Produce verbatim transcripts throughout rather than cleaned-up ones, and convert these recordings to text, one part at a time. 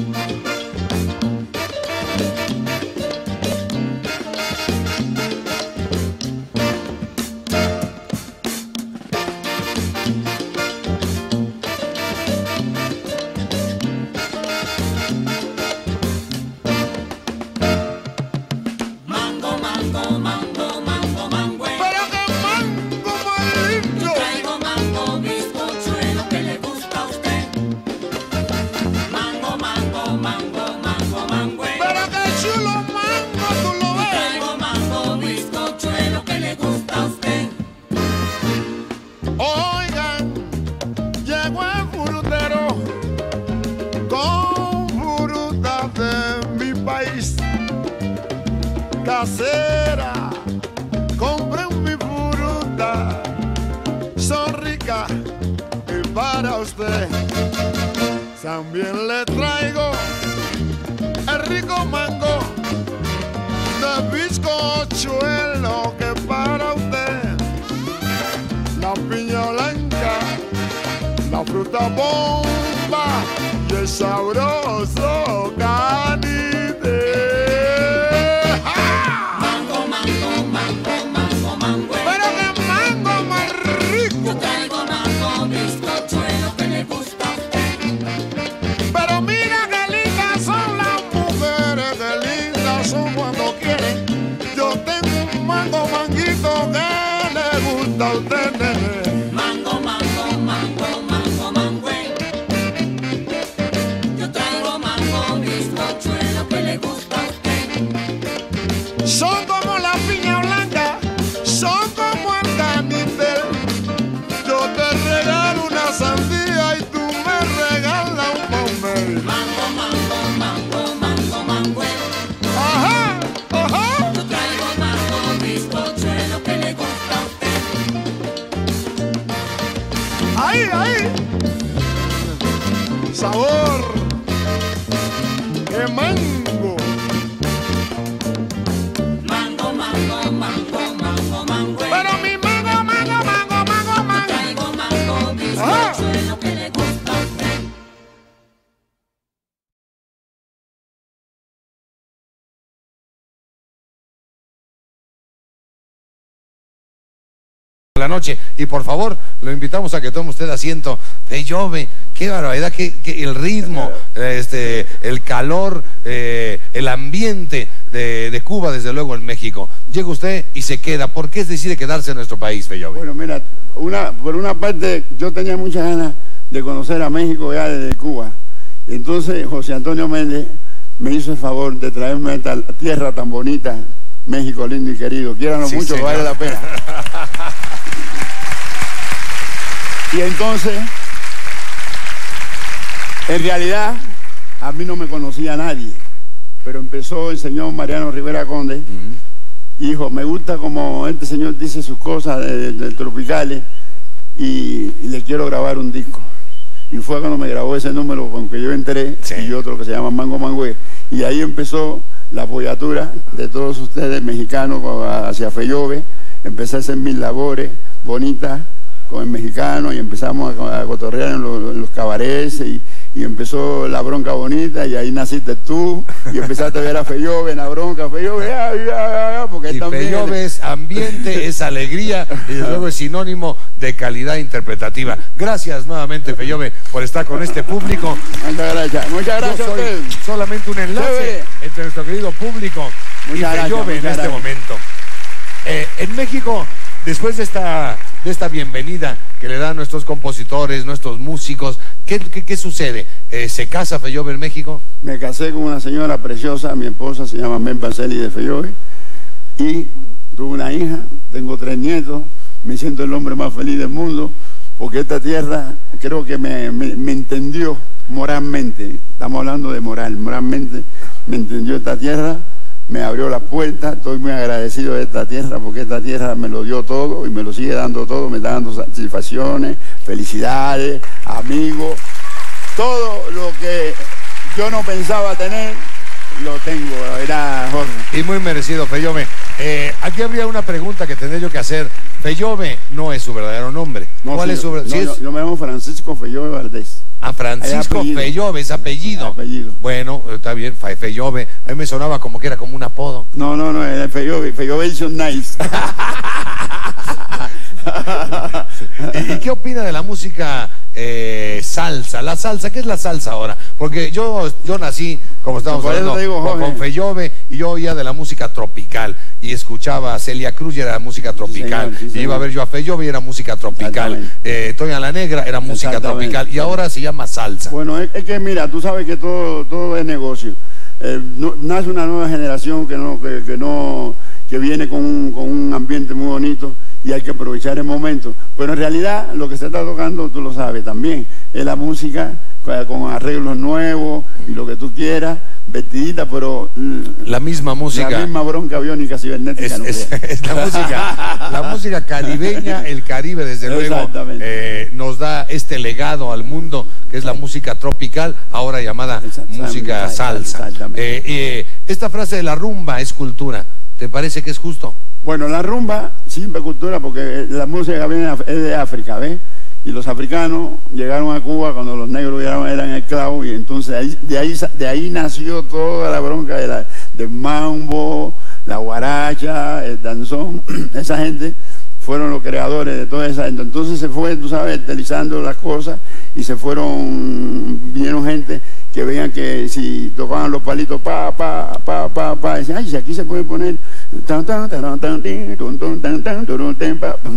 Casera, compren mi fruta, son ricas y para usted. También le traigo el rico mango de bizcochuelo que para usted. La piña blanca, la fruta bomba y el sabroso canite. Mango, mango, mango, mango, mangüé. Yo traigo mango, bizcochuelo que le gusta a usted. Son como la piña blanca, son como el canitel. Yo te regalo una sandía y tú me regalas un pomel. Mango, mango, mango, mango, mangüé. Ajá, ajá. Yo traigo mango, bizcochuelo que le gusta a usted. Ahí, ahí. Sabor. ¡Qué mango! Mango, mango, mango, mango, mangüé. Pero mi mango, mango, mango, mango, mango. Traigo mango, bizcochuelo que le gusta a usted. La noche, y por favor lo invitamos a que tome usted asiento. Fellove, qué barbaridad, que, que el ritmo, este, el calor, eh, el ambiente de, de Cuba, desde luego en México. Llega usted y se queda. ¿Por qué decide quedarse en nuestro país, Fellove? Bueno, mira, una, por una parte yo tenía muchas ganas de conocer a México ya desde Cuba. Entonces José Antonio Méndez me hizo el favor de traerme a esta tierra tan bonita, México lindo y querido. Quiéranos Sí, mucho, que señor. vale la pena. Y entonces, en realidad, a mí no me conocía nadie, pero empezó el señor Mariano Rivera Conde, uh-huh. y dijo, me gusta como este señor dice sus cosas de, de, de tropicales, y, y le quiero grabar un disco. Y fue cuando me grabó ese número con que yo entré, sí. y otro que se llama Mango Mangüé, y ahí empezó la apoyatura de todos ustedes mexicanos hacia Fellove. Empecé a hacer mis labores bonitas con el mexicano y empezamos a, a cotorrear en los, en los cabarets y, y empezó la bronca bonita y ahí naciste tú y empezaste a ver a Fellove en la bronca, Fellove, ya, ya, ya, porque y también... Fellove es ambiente, es alegría y desde luego es sinónimo de calidad interpretativa. Gracias nuevamente, Fellove, por estar con este público. Muchas gracias, muchas gracias. Yo soy a ustedes. solamente un enlace entre nuestro querido público y Fellove en este momento. Eh, en México, después de esta, de esta bienvenida que le dan nuestros compositores, nuestros músicos, ¿qué, qué, qué sucede? Eh, ¿Se casa Fellove en México? Me casé con una señora preciosa, mi esposa se llama Men Panceli de Fellove, y tuve una hija, tengo tres nietos, me siento el hombre más feliz del mundo, porque esta tierra creo que me, me, me entendió moralmente, estamos hablando de moral, moralmente me entendió esta tierra, me abrió la puerta, estoy muy agradecido de esta tierra porque esta tierra me lo dio todo y me lo sigue dando todo, me está dando satisfacciones, felicidades, amigos, todo lo que yo no pensaba tener, lo tengo, la verdad, Jorge. Y muy merecido, Fellove. Eh, aquí habría una pregunta que tendré yo que hacer. Fellove no es su verdadero nombre. No, ¿Cuál sí, es su verdadero nombre? no, ¿Sí yo, yo me llamo Francisco Fellove Valdés. A Francisco Fellove, es apellido. apellido. Bueno, está bien, Fellove. A mí me sonaba como que era como un apodo. No, no, no, era Fellove, Fellovation Nice. ¿Y, ¿Y qué opina de la música eh, salsa? La salsa, ¿qué es la salsa ahora? Porque yo, yo nací, como estamos hablando, digo, con, con Fellove, y yo oía de la música tropical y escuchaba a Celia Cruz y era música tropical, sí, señor, sí, señor. Y iba a ver yo a Fellove y era música tropical, eh, Toña la Negra era música tropical y ahora se llama salsa. Bueno, es, es que mira, tú sabes que todo, todo es negocio. Eh, no, nace una nueva generación que no, que, que no, que viene con un, con un ambiente muy bonito y hay que aprovechar el momento. Pero en realidad lo que se está tocando, tú lo sabes también, es la música con arreglos nuevos y lo que tú quieras, vestidita, pero la misma música, la misma bronca aviónica cibernética. Es, es, es la música, la música caribeña, el Caribe desde luego eh, nos da este legado al mundo que es la música tropical, ahora llamada música salsa. Eh, eh, esta frase de la rumba es cultura, ¿te parece que es justo? Bueno, la rumba siempre es cultura porque la música viene es de África, ¿ves? Y los africanos llegaron a Cuba cuando los negros eran, eran esclavos y entonces ahí, de, ahí, de ahí nació toda la bronca de la, del mambo, la guaracha, el danzón. Esa gente fueron los creadores de toda esa gente. Entonces se fue, tú sabes, estilizando las cosas y se fueron, vinieron gente que veían que si tocaban los palitos pa, pa, pa, pa, pa, decían, ay, si aquí se puede poner tan, tan, tan, tan, tan, tan,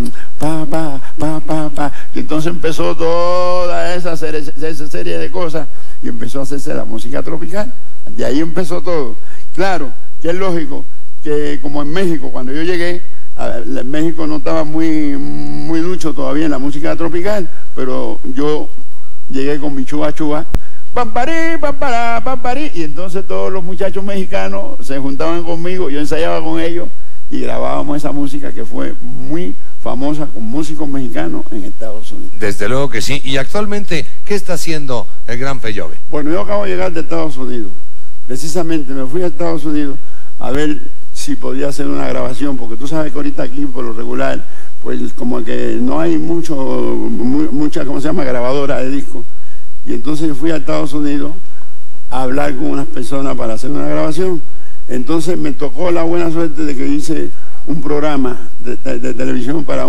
pa, pa, pa, pa, pa. Y entonces empezó toda esa serie, esa serie de cosas y empezó a hacerse la música tropical. De ahí empezó todo. Claro, que es lógico que como en México, cuando yo llegué, a ver, en México no estaba muy, muy ducho todavía en la música tropical, pero yo llegué con mi chua chua, pamparí, papará, pamparí, y entonces todos los muchachos mexicanos se juntaban conmigo, yo ensayaba con ellos y grabábamos esa música que fue muy famosa con músicos mexicanos en Estados Unidos. Desde luego que sí. Y actualmente, ¿qué está haciendo el Gran Fellove? Bueno, yo acabo de llegar de Estados Unidos. Precisamente me fui a Estados Unidos a ver si podía hacer una grabación, porque tú sabes que ahorita aquí por lo regular, pues como que no hay mucho, muy, mucha, ¿cómo se llama?, grabadora de discos. Y entonces yo fui a Estados Unidos a hablar con unas personas para hacer una grabación. Entonces me tocó la buena suerte de que hice un programa de, de, de televisión para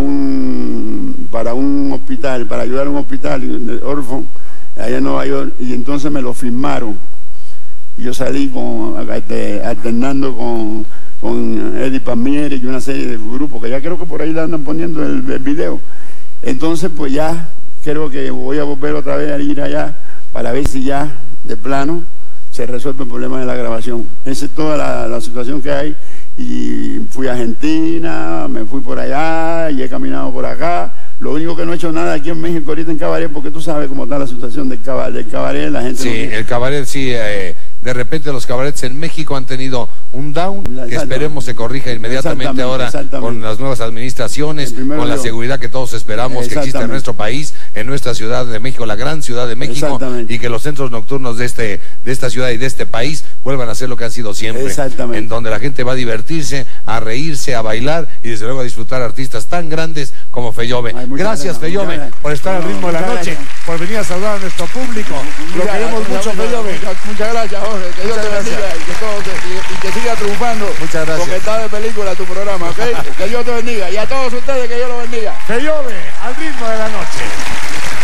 un, para un hospital, para ayudar a un hospital de Orphan, allá en Nueva York, y entonces me lo firmaron. Y yo salí con, este, alternando con, con Eddie Palmieri y una serie de grupos, que ya creo que por ahí le andan poniendo el, el video. Entonces pues ya creo que voy a volver otra vez a ir allá para ver si ya de plano se resuelve el problema de la grabación. Esa es toda la, la situación que hay. Y fui a Argentina, me fui por allá y he caminado por acá. Lo único que no he hecho nada aquí en México ahorita en cabaret, porque tú sabes cómo está la situación del cabaret, del cabaret la gente. Sí, no... el cabaret sí, eh, de repente los cabarets en México han tenido un down, que esperemos se corrija inmediatamente ahora con las nuevas administraciones, con la seguridad que todos esperamos que exista en nuestro país, en nuestra Ciudad de México, la gran Ciudad de México, y que los centros nocturnos de este de esta ciudad y de este país vuelvan a ser lo que han sido siempre, en donde la gente va a divertirse, a reírse, a bailar y desde luego a disfrutar artistas tan grandes como Fellove. Ay, gracias, Fellove, por estar al ritmo de la noche, por venir a saludar a nuestro público. Lo queremos mucho, Fellove. Muchas gracias, Jorge. Que Dios te bendiga y que, todo te, y, y que siga triunfando. Muchas gracias. Porque está de película tu programa, ¿ok? Que Dios te bendiga. Y a todos ustedes, que Dios los bendiga. Fellove, al ritmo de la noche.